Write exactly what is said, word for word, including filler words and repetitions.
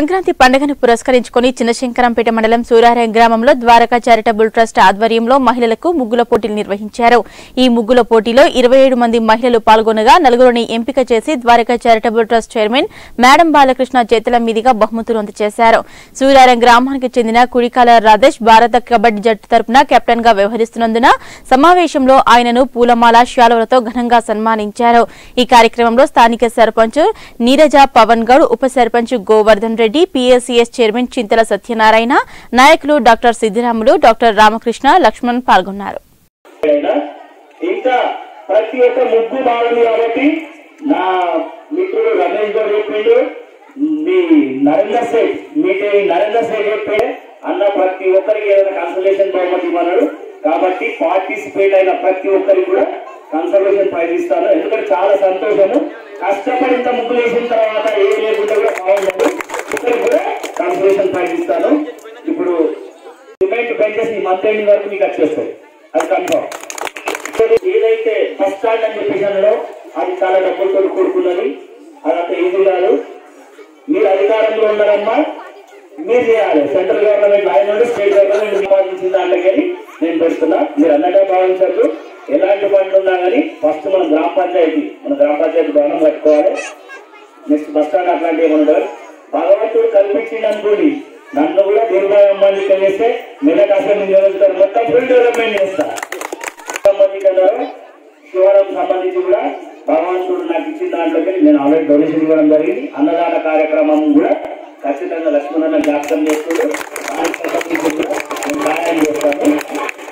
సంక్రాంతి పండుగను పురస్కరించుకుని చిన్నశంకరంపేట మండలం సూరారం గ్రామంలో ద్వారకా చారిటబుల్ ట్రస్ట్ ఆధ్వర్యంలో మహిళలకు ముగ్గుల పోటీలు నిర్వహించారు. ఈ ముగ్గుల పోటీలో ఇరవై ఏడు మంది మహిళలు పాల్గొనగా నలుగురిని ఎంపిక చేసి Dwaraka charitable trust chairman madam Balakrishna చేతుల మీదుగా బహుమతులు అందజేశారు. సూరారం గ్రామానికి చెందిన కుడికాల రాజేష్ భారత కబడ్డీ జట్టు తరపున కెప్టెన్ గా వ్యవహరిస్తున్నందున సమావేశంలో ఆయనను పూలమాల శాలువలతో ఘనంగా సన్మానించారు. ఈ కార్యక్రమంలో స్థానిక సర్పంచ్ నీరజ పవన్ గౌడ్, ఉప సర్పంచ్ గోవర్ధన్ రెడ్డి, పీఎస్సీఎస్ చైర్మన్ చింతల సత్యనారాయణ, నాయకులు డాక్టర్ సిద్ధిరాములు, డాక్టర్ రామకృష్ణ, లక్ష్మణ్ పాల్గొన్నారు. ఇంకా ప్రతి ఒక్క ముగ్గు బాగుంది కాబట్టి నా మిత్రుడు రమేష్ గారు చెప్పిండు, మీ నరేంద్ర సేట్ మీకు నరేంద్ర సేట్ చెప్పే అన్న ప్రతి ఒక్కరికి ఏదైనా కన్సల్టేషన్ బహుమతి ఇవ్వన్నాడు. కాబట్టి పార్టిసిపేట్ అయిన ప్రతి ఒక్కరికి కూడా కన్సల్టేషన్ ప్రైజ్ ఇస్తాను. ఎందుకంటే చాలా సంతోషము, కష్టపడి ఇంత ముగ్గులు వేసిన తర్వాత ఏ లేకుండా కూడా బాగుండదు. ఇక్కడికి కూడా కన్సల్టేషన్ ప్రైజ్ ఇస్తాను. ఇప్పుడు సిమెంట్ బెంచెస్ ఈ మంత్ ఎండింగ్ వరకు మీకు వచ్చేస్తాయి, అది కన్ఫర్మ్. ఏదైతే బస్ స్టాండ్ అని చెప్పేసానో అది చాలా డబ్బులతో కూడుకున్నది, అదంతా ఈజీ కాదు. మీరు అధికారంలో ఉన్నారమ్మా, మీరు చేయాలి. సెంట్రల్ గవర్నమెంట్ ఆయన నుండి స్టేట్ గవర్నమెంట్ సంపాదించిన దాంట్లోకి నేను పెడుతున్నా. మీరు అన్నట్టే భావించద్దు. ఎలాంటి పనులు ఉన్నా కానీ ఫస్ట్ మన గ్రామ పంచాయతీ మన గ్రామ పంచాయతీ భవనం కట్టుకోవాలి. నెక్స్ట్ బస్ స్టాండ్ అట్లాంటివి ఏమన్నారు. భగవంతుడు కల్పించింది అనుకోండి, నన్ను కూడా దీర్ఘాంబాన్ని చేస్తే మెదక్ అసెంబ్లీ నియోజకవర్గం మొత్తం ఫుల్ డెవలప్మెంట్ చేస్తా. సంబంధించి శివరం సంబంధించి కూడా భగవంతుడు నాకు ఇచ్చిన దాంట్లోకి నేను ఆల్రెడీ డొనేషన్ ఇవ్వడం జరిగింది. అన్నదాన కార్యక్రమం కూడా ఖచ్చితంగా లక్ష్మణ్ జ్ఞాపకం చేస్తూ దానికి సంబంధించి కూడా నేను సహాయం చేస్తాను.